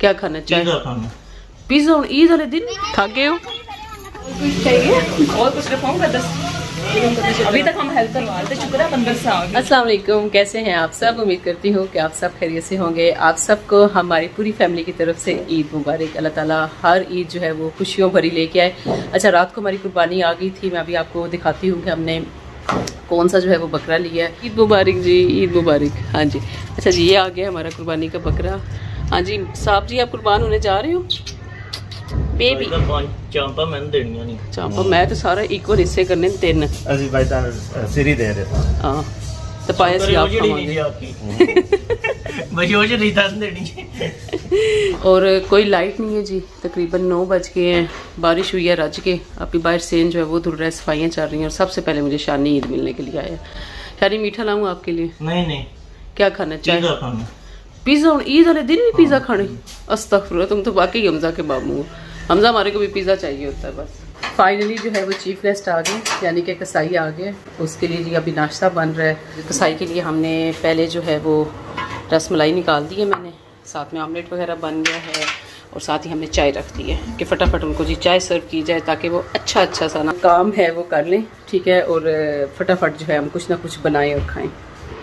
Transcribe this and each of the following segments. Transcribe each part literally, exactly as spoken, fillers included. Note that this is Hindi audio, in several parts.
क्या खाना चाहिए? पिज्जा। ईद वाले दिन थक गए हो? कुछ चाहिए और कुछ रखवाऊंगा दस। अभी तक हम हेल्प करवा रहे थे, शुक्र है मंदिर से आ गए। अस्सलाम वालेकुम, कैसे हैं आप सब? उम्मीद करती हूँ कि आप सब खैरियत से होंगे। आप सबको हमारी पूरी फैमिली की तरफ से ईद मुबारक। अल्लाह ताला हर ईद जो है वो खुशियों भरी लेके आए। अच्छा, रात को हमारी कुर्बानी आ गई थी, मैं अभी आपको दिखाती हूँ कि हमने कौन सा जो है वो बकरा लिया है। ईद मुबारक जी, ईद मुबारक। हाँ जी, अच्छा जी, ये आ गया हमारा कुर्बानी का बकरा। हाँ जी साहब जी, आप कुर्बान होने जा रहे हो? बेबी चांपा मैं देनियां नहीं, चांपा मैं तो सारा इक्वल हिस्से करने तीन ਅਸੀਂ ਬਾਈ ਤਾਂ ਸਿਰੀ ਦੇ ਰਹੇ ਹਾਂ ਤੇ ਪਾਇਆ ਸੀ ਆਪ खावांगे मशहूर नहीं था देनी। और कोई लाइट नहीं है जी, तकरीबन नौ बज गए हैं, बारिश हुई है रज के। अभी बाहर सेन जो है वो धुल रहा है, सफाइयाँ चल रही हैं। और सबसे पहले मुझे शानी ईद मिलने के लिए आया। शानी मीठा लाऊं आपके लिए? नहीं नहीं, क्या खाना चाहिए? पिज्जा। ईद वाले दिन भी पिज्जा खाने? अस्तगफुरुल्लाह, तुम तो वाकई हमजा के बाबू हो। हमजा हमारे को भी पिज्जा चाहिए होता है बस। फाइनली जो है वो चीफ गेस्ट आ गए, यानी कि कसाई आ गए। उसके लिए जी अभी नाश्ता बन रहा है। कसाई के लिए हमने पहले जो है वो रस मलाई निकाल दी है मैंने, साथ में ऑमलेट वगैरह बन गया है और साथ ही हमने चाय रख दी है कि फटाफट उनको जी चाय सर्व की जाए ताकि वो अच्छा अच्छा सा ना काम है वो कर लें, ठीक है। और फटाफट जो है हम कुछ ना कुछ बनाएं और खाएं।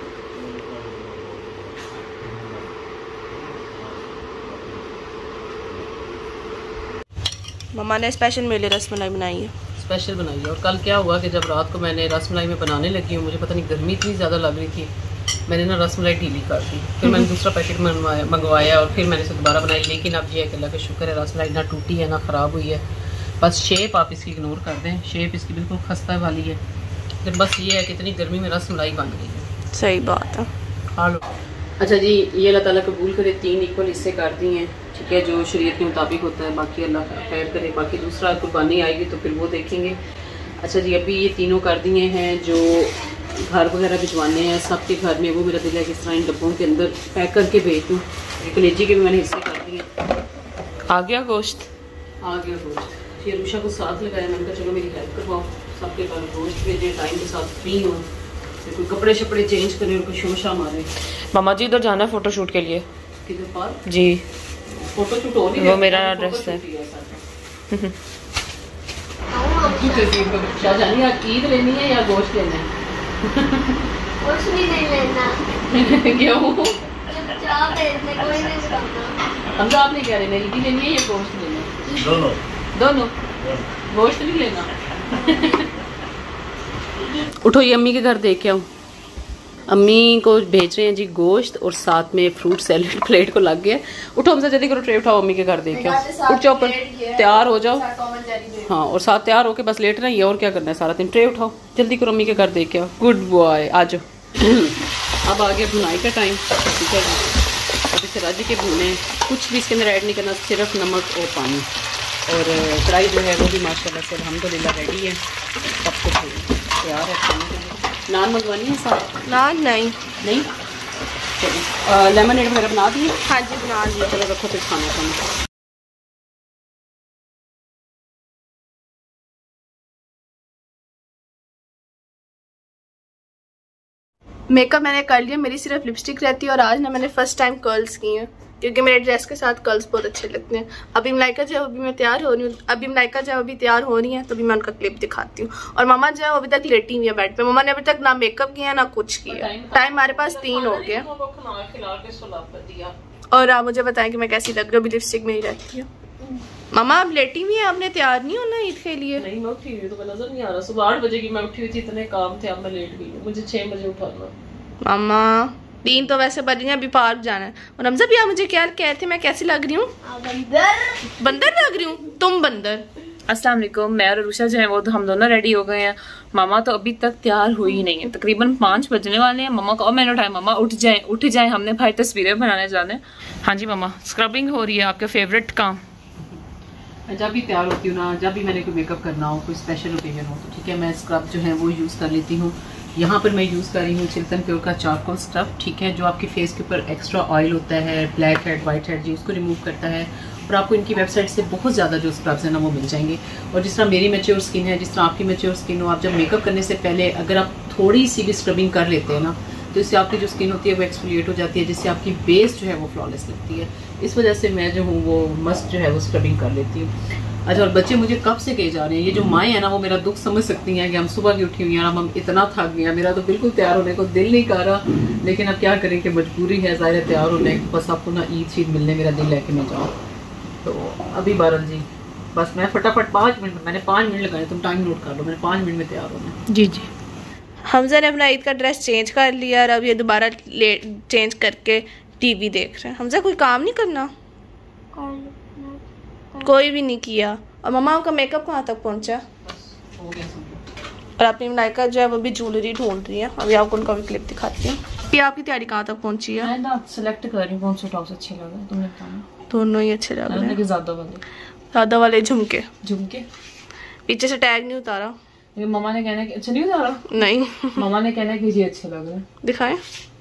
मम्मा ने स्पेशल मेरे लिए रसमलाई बनाई है। स्पेशल बनाई है। और कल क्या हुआ कि जब रात को मैंने रसमलाई में बनाने लगी हूँ, मुझे पता नहीं गर्मी इतनी ज़्यादा लग रही थी, मैंने ना रसमलाई ढीली कर दी। फिर मैंने दूसरा पैकेट मंगवाया मंगवाया और फिर मैंने इसे दोबारा बनाई। लेकिन अब ये अल्लाह का शुक्र है रसमलाई ना टूटी है ना ख़राब हुई है। बस शेप आप इसकी इग्नोर कर दें, शेप इसकी बिल्कुल खस्ता वाली है। तो बस ये है कि इतनी गर्मी में रसमलाई बन गई है। सही बात है, खा लो। अच्छा जी, ये अल्लाह ताला कबूल करे, तीन इक्वल हिस्से कर दिए हैं, ठीक है, जो शरीयत के मुताबिक होता है। बाकी अल्लाह खैर करे, बाकी दूसरा कुर्बानी आएगी तो फिर वो देखेंगे। अच्छा जी, अभी ये तीनों कर दिए हैं जो घर वगैरह भिजवाने हैं सबके घर में। वो मेरा दिल है कि इस तरह इन डब्बों के अंदर पैक करके भेज दूँ। कलेजी के भी मैंने हिस्से कर दिए। आ गया गोश्त, आ गया गोश्त। फिर रूशा को साथ लगाया, मैंने कहा चलो मेरी हेल्प करवाओ, सबके घर गोश्त भेजें, टाइम के साथ फ्री हो, कोई कपड़े शपड़े चेंज करें और कोई शोशा मारे। मामा जी इधर जाना है फोटो शूट के लिए। किधर पर जी? फोटो शूट हो नहीं, वो मेरा एड्रेस है। शाहजानी आप ईद लेनी है या गोश्त लेना है? कुछ भी नहीं लेना। क्यों? चुपचाप बैठने, कोई नहीं बताना। हम तो आप नहीं कह रहे ना, ईद लेनी है या गोश्त लेना है? दोनों दोनों। गोश्त नहीं लेना। उठो, ये अम्मी के घर देख के आऊँ। अम्मी को भेज रहे हैं जी गोश्त और साथ में फ्रूट सैलेड प्लेट को लग गया। उठो हमसे जल्दी करो, ट्रे उठाओ, अम्मी के घर देख के आओ। उठ जाओ, पर तैयार हो जाओ। हाँ, और साथ तैयार होके बस लेटना ही है, और क्या करना है सारा दिन। ट्रे उठाओ, जल्दी करो, अम्मी के घर देख के आओ। गुड बॉय, आ जाओ। अब आ गया भुनाई का टाइम, ठीक है जी। अब इसे रज के भुने, कुछ भी इसके अंदर ऐड नहीं करना, सिर्फ नमक और पानी। और कढ़ाई जो है वो भी माशाल्लाह से अल्हम्दुलिल्लाह रेडी है, सब कुछ तैयार है खाने के लिए। नान मंगवानी है साथ? नान नहीं नहीं, चलिए लेमन वगैरह बना दिए? हाँ जी बना दिए। चलो रखो फिर खाना खाना। मेकअप मैंने कर लिया, मेरी सिर्फ लिपस्टिक रहती है। और आज ना मैंने फर्स्ट टाइम कर्ल्स की हैं क्योंकि मेरे ड्रेस के साथ कर्ल्स बहुत अच्छे लगते हैं। अभी मलाइका जो है अभी मैं तैयार हो रही हूँ, अभी मलाइका जो है अभी तैयार हो रही है, तो अभी मैं उनका क्लिप दिखाती हूँ। और मामा जो है अभी तक लेटी हुई है बेड पे। मामा ने अभी तक ना मेकअप किया ना कुछ किया। टाइम हमारे पास तीन हो गया। और आप मुझे बताएं कि मैं कैसी लग रही हूँ, अभी लिपस्टिक मेरी रहती है। मामा आप लेटी हुई है, आपने तैयार नहीं होना ईद के लिए? नहीं, मैं उठी हुई तो नजर नहीं आ रहा। सुबह आठ बजे की मैं उठी हुई थी, इतने काम थे, अब मैं लेट गई। मुझे छह बजे उठाना। मामा तीन तो वैसे बज रही हैं, अभी पार्क जाना है। और हमजा भी आप मुझे क्या कहते मैं कैसी लग रही हूँ? बंदर बंदर लग रही हूँ? तुम बंदर। अस्सलाम वालेकुम, मैं और रूशा जो है वो तो हम दोनों रेडी हो गए हैं। मामा तो अभी तक तैयार हुई ही नहीं है, तकरीबन पाँच बजने वाले हैं। मामा को और मैंने उठाया, मामा उठ जाए उठ जाए, हमने भाई तस्वीरें बनाने जाने। हाँ जी मामा, स्क्रबिंग हो रही है, आपका फेवरेट काम। जब भी तैयार होती हूँ ना, जब भी मैंने कोई मेकअप करना हो, कोई स्पेशल ओकेजन हो, तो ठीक है मैं स्क्रब जो है वो यूज़ कर लेती हूँ। यहाँ पर मैं यूज़ कर रही हूँ चिल्टन प्योर का चारकोल स्क्रब, ठीक है, जो आपके फेस के ऊपर एक्स्ट्रा ऑयल होता है, ब्लैक हेड वाइट हेड जी, उसको रिमूव करता है। और आपको इनकी वेबसाइट से बहुत ज़्यादा जो स्क्रब्स हैं ना वो मिल जाएंगे। और जिस तरह मेरी मैच्योर स्किन है, जिस तरह आपकी मैच्योर स्किन हो, आप जब मेकअप करने से पहले अगर आप थोड़ी सी भी स्क्रबिंग कर लेते हैं ना, तो इससे आपकी जो स्किन होती है वो एक्सफोलिएट हो जाती है, जिससे आपकी बेस जो है वो फ्लॉलेस लगती है। इस वजह से मैं जो हूँ वो मस्त जो है वो स्क्रबिंग कर लेती हूँ। अच्छा, और बच्चे मुझे कब से कहे जा रहे हैं, ये जो माएँ हैं ना वो मेरा दुख समझ सकती हैं कि हम सुबह की उठी हुई हैं, हम इतना थक गए हैं, मेरा तो बिल्कुल तैयार होने को दिल नहीं कर रहा, लेकिन अब क्या करें कि मजबूरी है ज़ाहिर तैयार होने की। बस आपको ना ईद शीद मिलने मेरा दिल है कि मैं जाऊँ। तो अभी बारल जी बस मैं फटाफट पाँच मिनट मैंने पाँच मिनट लगाए, तुम टाइम नोट कर लो, मैंने पाँच मिनट में तैयार होना। जी जी। हमजा ने अपना ईद का ड्रेस चेंज कर लिया और अब ये दोबारा चेंज करके टीवी देख रहे हैं। हमजा कोई काम नहीं करना? कोई भी नहीं किया। और मम्मा आपका मेकअप कहाँ तक पहुँचा? हो गया। और अपनी मलाइका जो है वो भी ज्वेलरी ढूंढ रही है। अभी आपको उनका भी क्लिप दिखाती हूँ। ये आपकी तैयारी कहाँ तक पहुँची है? मैं ना सेलेक्ट कर रही हूँ कौन सा टॉप्स अच्छे लग रहे हैं, तुमने बताना। दोनों ही अच्छे लग रहे हैं। ज़्यादा वाले ज़्यादा वाले झुमके झुमके पीछे से टैग नहीं उतारा। ये मम्मा ने कहना कि अच्छा नहीं उतारा? नहीं मम्मा ने कहना कि ये अच्छे लग रहे हैं। दिखाएं।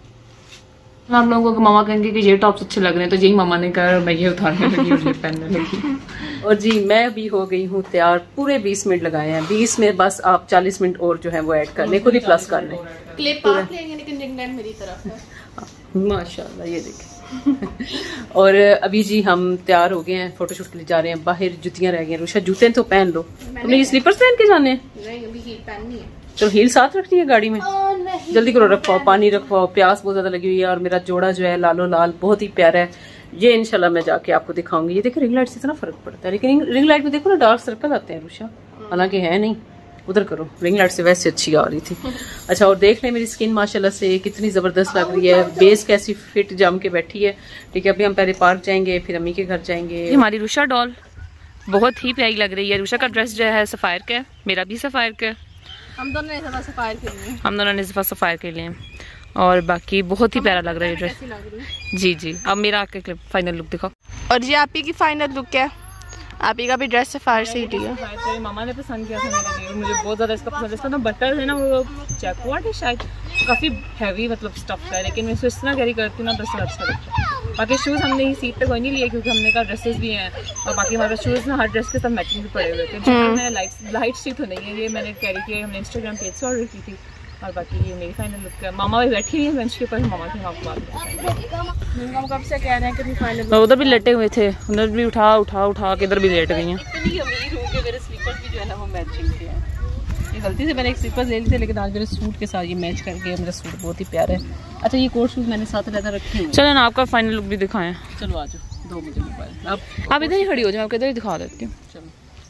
हम लोगों को मामा कहेंगे कि ये टॉप्स अच्छे लग रहे हैं, तो यही मामा ने कहा मैं ये उतारने लगी और ये पहनने लगी। और जी मैं भी हो गई हूँ तैयार। पूरे बीस मिनट लगाए हैं, बीस में बस आप चालीस मिनट और जो है वो ऐड कर लें, खुद ही प्लस कर लें। क्लिप आप लेंगे लेकिन रिंग लाइट मेरी तरफ है। माशाल्लाह, ये देखें। और अभी जी हम तैयार हो गए हैं, फोटोशूट के लिए जा रहे हैं। बाहर जुतियां रह गई हैं। रुशा जूते तो पहन लो, तुमने ये स्लीपर्स पहन के जाने हैं? नहीं, अभी हील पहननी है। चलो हील साथ रखनी है गाड़ी में, जल्दी करो, रखवाओ, पानी रखवाओ, प्यास बहुत ज्यादा लगी हुई है। और मेरा जोड़ा जो है लालो लाल बहुत ही प्यारा है, ये इंशाल्लाह मैं जाके आपको दिखाऊंगी। ये देखो रिंग लाइट से इतना फर्क पड़ता है, लेकिन रिंग लाइट में देखो ना डार्क सर्कल आते हैं रुशा, हालांकि है नहीं, उधर करो। रिंग लाइट से वैसे अच्छी आ रही थी। अच्छा, और देख लें मेरी स्किन माशाल्लाह से कितनी जबरदस्त लग रही है, बेस कैसी फिट जम के बैठी है। ठीक है, अभी हम पहले पार्क जाएंगे, फिर अम्मी के घर जाएंगे। हमारी रुशा डॉल बहुत ही प्यारी लग रही है। रुशा का ड्रेस जो है सफायर का है, मेरा भी सफायर का है, हम दोनों ने सफा सफायर के लिए हम दोनों ने सफा सफायर के लिए और बाकी बहुत ही प्यारा लग रहा है ड्रेस। जी जी, अब मेरा आके क्लिप फाइनल लुक दिखाओ। और ये आप ही की फाइनल लुक है। आप ही का भी ड्रेस सफायर से ही लिया। मेरी मामा ने पसंद किया था मेरे लिए, मुझे बहुत ज़्यादा इसका पसंद है। इसका ना बटन है ना वो जैकवाट है शायद, काफ़ी हैवी मतलब स्टफ है, लेकिन मैं इसको इस तरह कैरी करती हूँ ना तो अच्छा लगता है। बाकी शूज़ हमने ही सीट पे कोई नहीं लिए क्योंकि हमने कहा ड्रेसेस भी हैं और बाकी हमारे शूज़ ना हर ड्रेस के साथ मैचिंग भी पड़े हुए थे। जो मैं लाइट लाइट सी तो नहीं है, ये मैंने कैरी किया, हमने इंस्टाग्राम पेज से ऑर्डर की थी। और बाकी ये मेरी फाइनल लुक है। मामा भी बैठी हुई है बेंच के ऊपर, मामा के आपको बात बताएंगे। कब से कह रहे हैं कि फाइनल उधर भी लेटे हुए थे, उधर भी उठा उठा उठा के इधर भी लेट गई हैं। इतनी अमीर हूँ कि मेरे स्लीपर्स भी जो है ना वो मैचिंग के हैं। ये गलती से मैंने एक स्लीपर्स ले ली थे, लेकिन आज मेरे सूट के साथ ये मैच करके मेरा सूट बहुत ही प्यारा है। अच्छा, ये कोट शूज़ मैंने साथ लेकर रखे हैं। चलो ना आपका फाइनल लुक भी दिखाएं। चलो आ जाओ, दो मुझे मोबाइल। आप आप इधर ही खड़ी हो जाओ, आपको इधर ही दिखा देती हूँ। चलो,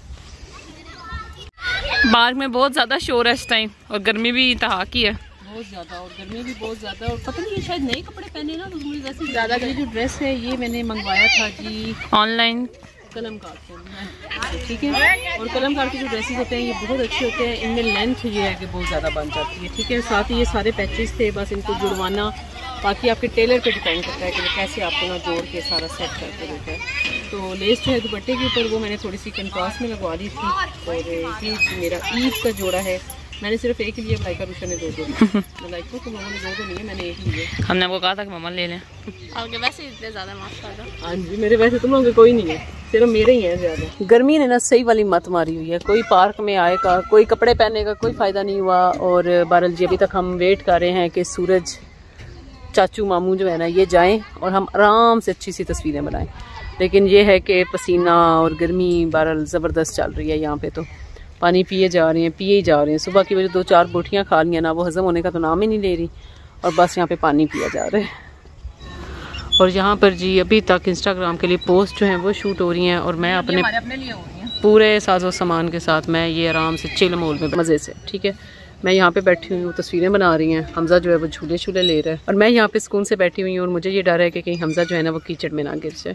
बाहर में बहुत ज़्यादा शोर है इस टाइम और गर्मी भी इंतहा की है बहुत ज़्यादा, और गर्मी भी बहुत ज़्यादा। और पता नहीं शायद नए कपड़े पहने ना, तो मुझे वैसे ज़्यादा। ये जो ड्रेस है ये मैंने मंगवाया था जी ऑनलाइन कलम कार्ड से, ठीक है। और कलम कार्ड के जो ड्रेसेस होते हैं ये बहुत अच्छे होते हैं, इनमें लेंथ ये है कि बहुत ज़्यादा बन जाती है, ठीक है। साथ ही ये सारे पैचेस थे, बस इनको जुड़वाना बाकी आपके टेलर पे डिपेंड करता है कि वो कैसे आपको ना जोड़ के सारा सेट करके देता है। तो लेस जो है दुपट्टे के ऊपर वो मैंने थोड़ी सी कंट्रास्ट में लगवा दी थी। और ये मेरा ईद का जोड़ा है, मैंने सिर्फ एक ही लिया, मलाइका रुशा ने दो दो मलाइका तो मामा ने दो दो नहीं है, मैंने एक लिया। हमने आपको कहा था कि मामा ले लें। आपके वैसे इतने ज़्यादा माशाल्लाह। हाँ जी, मेरे वैसे तुम लोगों के कोई नहीं है, सिर्फ मेरे ही हैं ज़्यादा। गर्मी ने ना सही वाली मत मारी हुई है, कोई पार्क में आएगा, कोई कपड़े पहनने का कोई फ़ायदा नहीं हुआ। और बारल जी अभी तक हम वेट कर रहे हैं कि सूरज चाचू मामू जो है ना ये जाएं और हम आराम से अच्छी सी तस्वीरें बनाएं, लेकिन ये है कि पसीना और गर्मी बहरहाल ज़बरदस्त चल रही है। यहाँ पे तो पानी पिए जा रहे हैं पिए ही जा रहे हैं। सुबह की वजह दो चार बोटियाँ खा लिया ना, वो हज़म होने का तो नाम ही नहीं ले रही, और बस यहाँ पे पानी पिया जा रहा है। और यहाँ पर जी अभी तक इंस्टाग्राम के लिए पोस्ट जो हैं वो शूट हो रही हैं, और मैं अपने, अपने लिए हो रही हैं पूरे साजो सामान के साथ मैं ये आराम से चिल मोल में मज़े से, ठीक है। मैं यहाँ पे बैठी हुई हूँ, तस्वीरें बना रही हैं, हमजा जो है वो झूले झूले ले रहा है, और मैं यहाँ पे सुकून से बैठी हुई हूँ। और मुझे ये डर है कि कहीं हमजा जो है ना वो कीचड़ में ना गिर जाए।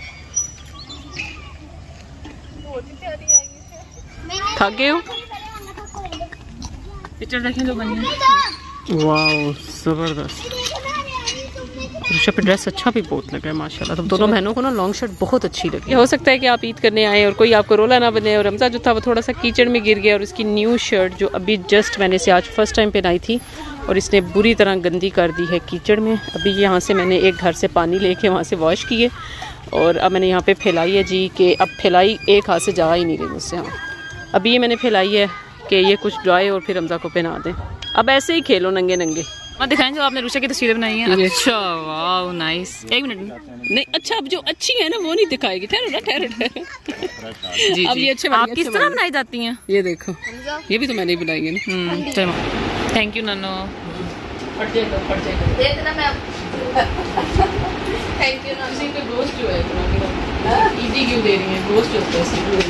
थक गए हो? पिक्चर देखें जो बनी है, वाह ज़बरदस्त। ऋषभ पे ड्रेस अच्छा भी बहुत लगा है माशाल्लाह। तो दोनों बहनों को ना लॉन्ग शर्ट बहुत अच्छी लगी। हो सकता है कि आप ईद करने आए और कोई आपको रोला ना बने, और हमजा जो था वो थोड़ा सा कीचड़ में गिर गया, और उसकी न्यू शर्ट जो अभी जस्ट मैंने से आज फर्स्ट टाइम पहनाई थी और इसने बुरी तरह गंदी कर दी है कीचड़ में। अभी यहाँ से मैंने एक घर से पानी लेके वहाँ से वॉश किए, और अब मैंने यहाँ पर फैलाई है जी कि अब फैलाई एक हाथ से जा ही नहीं रही मुझसे। हाँ, अभी ये मैंने फैलाई है कि ये कुछ ड्राई और फिर हमजा को पहना दें। अब ऐसे ही खेलो नंगे नंगे, हाँ दिखाएं जो आपने रुशा की तस्वीरें बनाई हैं। अच्छा वाह नाइस। एक मिनट नहीं, अच्छा अब जो अच्छी है ना वो नहीं दिखाएगी। ठहरो ठहरो ठहरो। जी अब ये अच्छे आप किस तरह बनाई जाती हैं ये देखो, ये भी तो मैंने ही बनाई है ना। चलो थैंक यू नानो। देखना मैं थैंक यू नानो। को गोश्त जो है ईदी क्यों दे रही है, गोश्त होता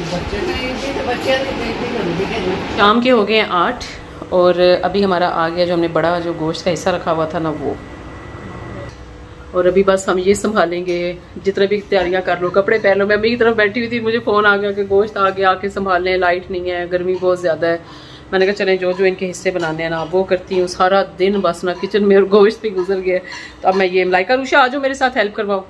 है। शाम के हो गए हैं आठ और अभी हमारा आ गया जो हमने बड़ा जो गोश्त का हिस्सा रखा हुआ था ना वो। और अभी बस हम ये संभालेंगे, जितने भी तैयारियां कर लो, कपड़े पहन लो। मैं अभी की तरफ बैठी हुई थी, मुझे फ़ोन आ गया कि गोश्त आ गया, आके संभाल लें, लाइट नहीं है, गर्मी बहुत ज़्यादा है। मैंने कहा चलें जो जो इनके हिस्से बनाने हैं ना वो करती हूँ। सारा दिन बस ना किचन में और गोश्त भी गुजर गया। तो अब मैं ये मलाइका रुशा आ जाओ मेरे साथ हेल्प करवाओ।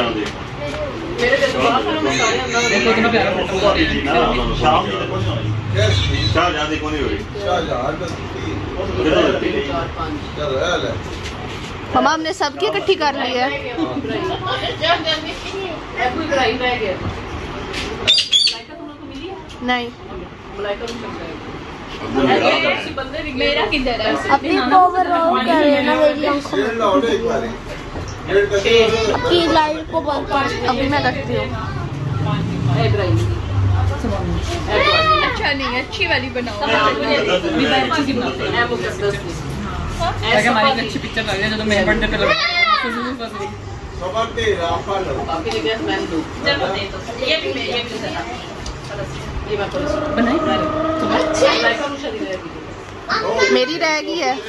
मम्मा हमने सबकी इकट्ठी कर ली है। नहीं मेरा किधर है? अपनी पावर ऑन कर लेना मेरी आंखों में। अपनी लाइट को बंद कर। अभी मैं रखती हूँ। अच्छा नहीं अच्छी वाली बनाओ। अच्छी पिक्चर लग रही है जो मेरे बर्थडे पे लगा। मेरी रह गई है।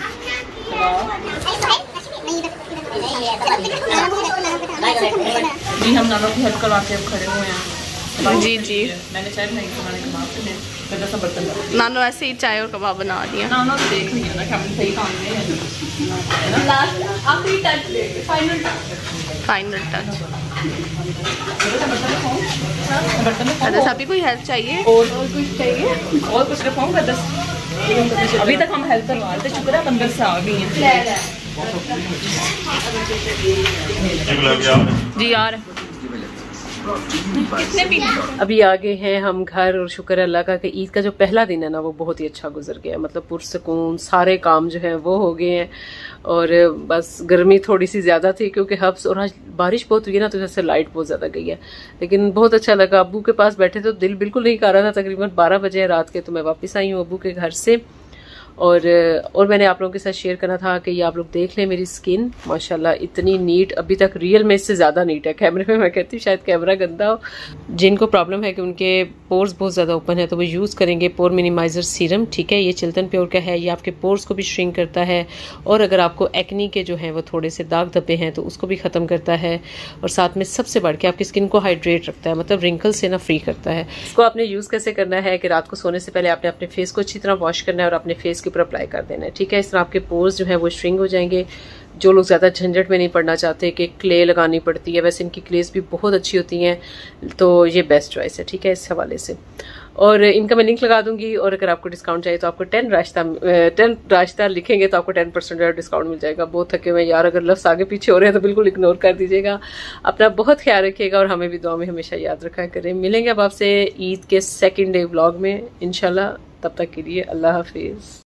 जी हम नानों की हेल्प करवा के अब खड़े हुए हैं। जी जी मैंने चाय बनाई बनाने के बाद में बर्तन नानो ऐसे ही चाय और कबाब बना दिया। नानो तो देख लिया ना कि हम सही काम में है। लास्ट आखिरी टच देंगे, फाइनल टच। Final touch. अरे सभी कोई हेल्प चाहिए और कुछ चाहिए और कुछ रखवाऊंगा दस। अभी तक हम हेल्प करवा रहे थे, शुक्र है अंदर से आ गई हैं। जी यार अभी आगे हैं हम घर और शुक्र अल्लाह का कि ईद का जो पहला दिन है ना वो बहुत ही अच्छा गुजर गया। मतलब पुरसकून सारे काम जो है वो हो गए हैं। और बस गर्मी थोड़ी सी ज़्यादा थी क्योंकि हब्स और आज बारिश बहुत हुई है ना, तो जैसे लाइट बहुत ज़्यादा गई है। लेकिन बहुत अच्छा लगा। अब्बू के पास बैठे तो दिल बिल्कुल नहीं कर रहा था। तकरीबन बारह बजे रात के तो मैं वापस आई हूँ अब्बू के घर से। और और मैंने आप लोगों के साथ शेयर करना था कि ये आप लोग देख लें मेरी स्किन माशाल्लाह इतनी नीट, अभी तक रियल में इससे ज़्यादा नीट है। कैमरे में मैं कहती हूँ शायद कैमरा गंदा हो। जिनको प्रॉब्लम है कि उनके पोर्स बहुत ज़्यादा ओपन है तो वो यूज़ करेंगे पोर मिनिमाइजर सीरम। ठीक है, ये चिल्तन प्योर का है। ये आपके पोर्स को भी श्रिंक करता है और अगर आपको एक्नी के जो हैं वो थोड़े से दाग धब्बे हैं तो उसको भी ख़त्म करता है। और साथ में सबसे बढ़ के आपकी स्किन को हाइड्रेट रखता है, मतलब रिंकल से ना फ्री करता है। इसको आपने यूज़ कैसे करना है कि रात को सोने से पहले आपने अपने फेस को अच्छी तरह वॉश करना है और अपने फेस के ऊपर अप्लाई कर देना है। ठीक है, इस तरह आपके पोर्स जो है वो श्रिंक हो जाएंगे। जो लोग ज़्यादा झंझट में नहीं पड़ना चाहते कि क्ले लगानी पड़ती है, वैसे इनकी क्लेस भी बहुत अच्छी होती हैं, तो ये बेस्ट चॉइस है। ठीक है, इस हवाले से। और इनका मैं लिंक लगा दूंगी और अगर आपको डिस्काउंट चाहिए तो आपको टेन राश्ता टेन राश्ता लिखेंगे तो आपको टेन परसेंट डिस्काउंट मिल जाएगा। बहुत थके हुए यार, अगर लफ्ज़ आगे पीछे हो रहे हैं तो बिल्कुल इग्नोर कर दीजिएगा। अपना बहुत ख्याल रखिएगा और हमें भी दुआ में हमेशा याद रखा करें। मिलेंगे अब आपसे ईद के सेकेंड डे व्लॉग में इंशाल्लाह। तब तक के लिए अल्लाह हाफिज़।